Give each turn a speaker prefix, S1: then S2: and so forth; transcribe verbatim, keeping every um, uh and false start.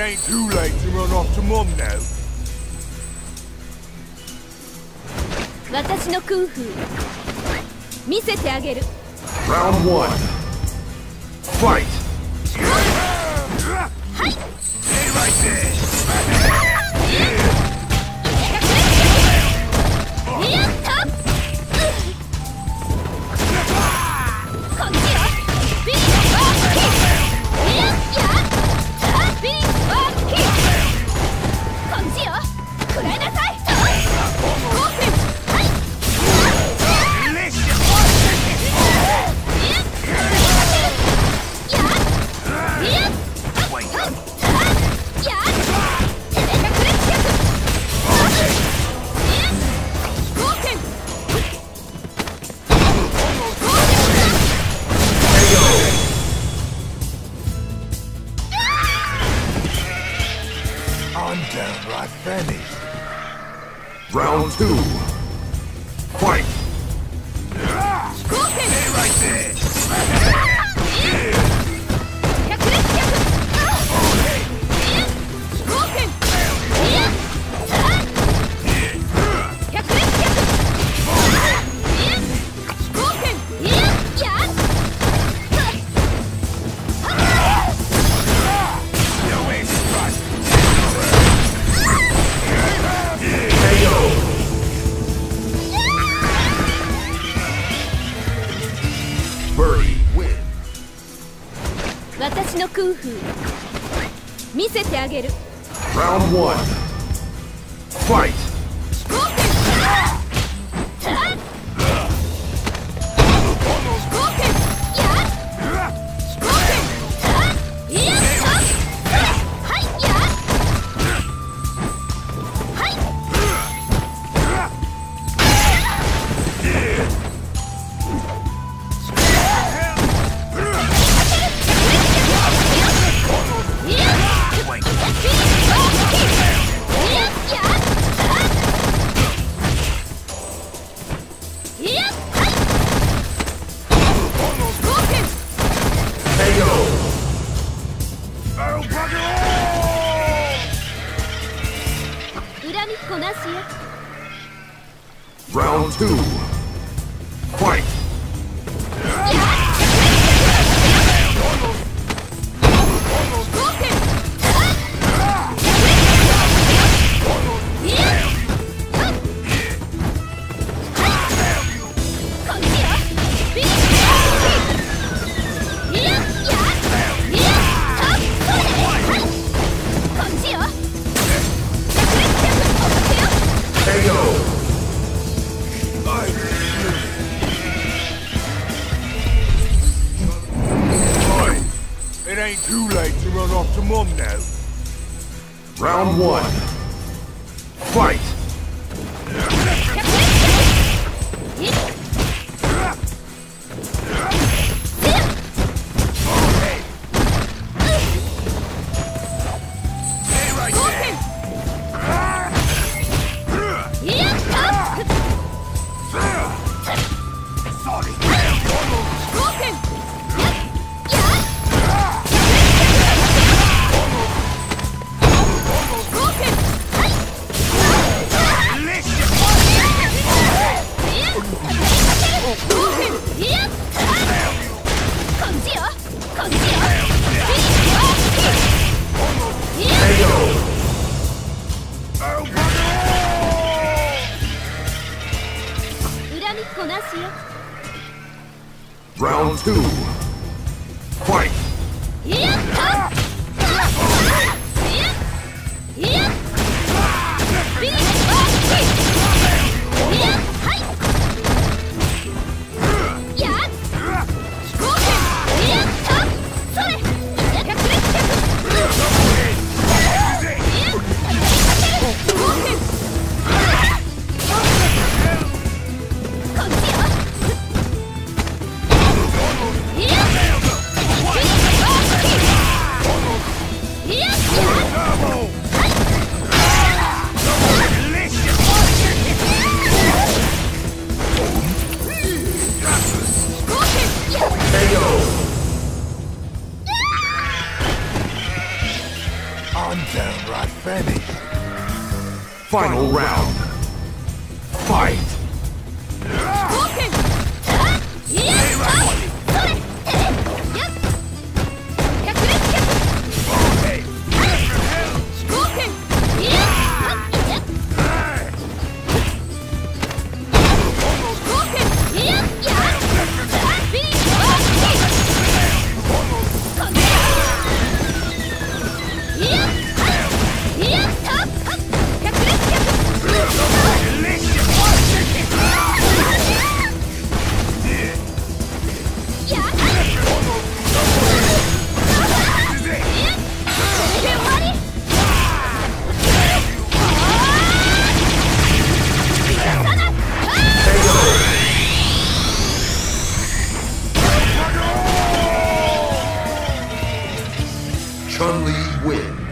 S1: ain't too late to run off to mom now.
S2: 私のクンフー見せてあげる。
S3: Round one. Fight.
S2: はい。
S1: Stay right there.
S2: やった。こっちよ。ビーバーキック。やった。ビーバーキック。こっちよ。くらいなさい。オープン。はい。
S1: I'm downright famished.
S3: Round two. Fight.
S1: Stay right there.
S2: 私のクンフー見せてあげる。
S3: Round one. Fight. 恨みっこなしよ。 Round two. Fight.
S1: 'It ain't too late to run off to mom now.
S3: Round one. Fight.
S1: Stay right there. Sorry.
S3: Round two. Fight.
S2: Yeah!
S1: not finished.
S3: Final round. Fight!
S2: 冒険いやそれやっ百列脚飛行剣いや飛行剣いややビリッバーキこんいやいやた百列脚
S3: Chun-Li wins.